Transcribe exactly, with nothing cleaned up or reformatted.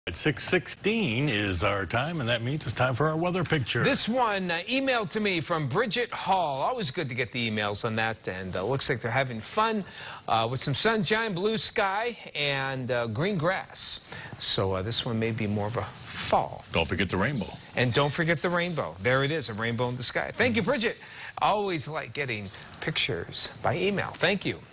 At six sixteen is our time, and that means it's time for our weather picture. This one uh, emailed to me from Bridget Hall. Always good to get the emails on that, and uh, looks like they're having fun uh, with some sunshine, blue sky, and uh, green grass. So uh, this one may be more of a fall. Don't forget the rainbow. And don't forget the rainbow. There it is, a rainbow in the sky. Thank you, Bridget. Always like getting pictures by email. Thank you.